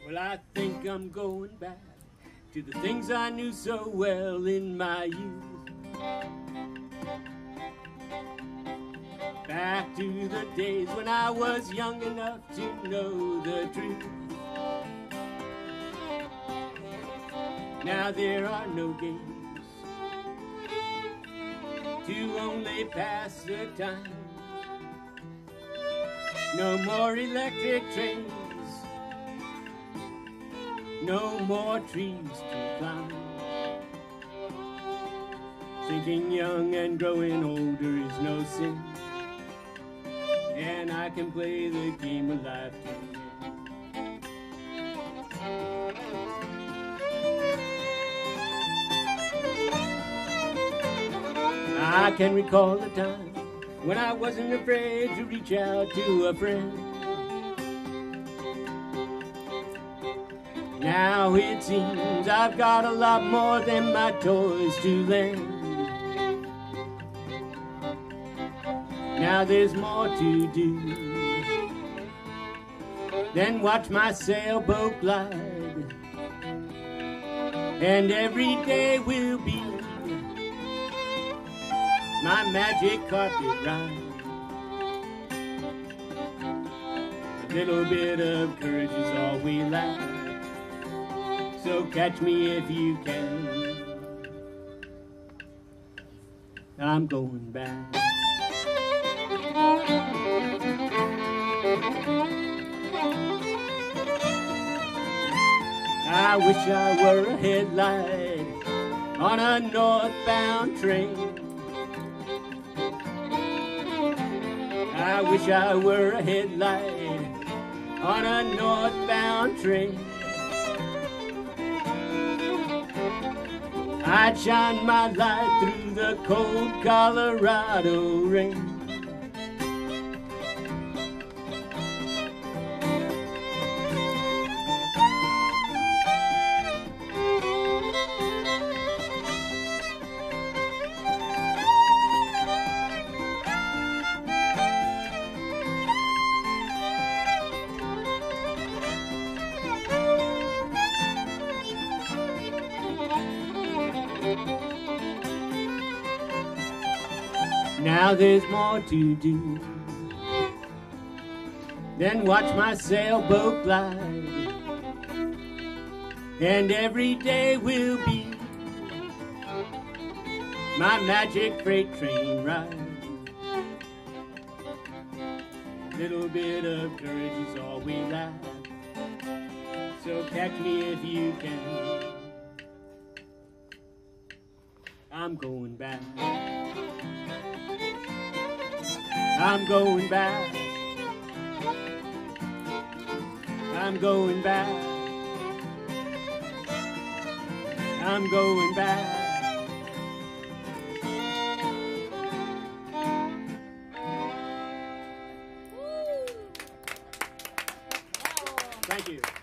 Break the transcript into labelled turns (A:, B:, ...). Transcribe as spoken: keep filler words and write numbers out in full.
A: Well, I think I'm going back to the things I knew so well in my youth. Back to the days when I was young enough to know the truth. Now there are no games to only pass the time. No more electric trains, no more trees to climb. Thinking young and growing older is no sin, and I can play the game of life too. I can recall a time when I wasn't afraid to reach out to a friend. Now it seems I've got a lot more than my toys to lend. Now there's more to do than watch my sailboat glide, and every day will be my magic carpet ride. A little bit of courage is all we lack, so catch me if you can. I'm going back. I wish I were a headlight on a northbound train. I wish I were a headlight on a northbound train. I'd shine my light through the cold Colorado rain. Now there's more to do than watch my sailboat glide, and every day will be my magic freight train ride. Little bit of courage is all we lack, so catch me if you can. I'm going back. I'm going back. I'm going back. I'm going back. Thank you.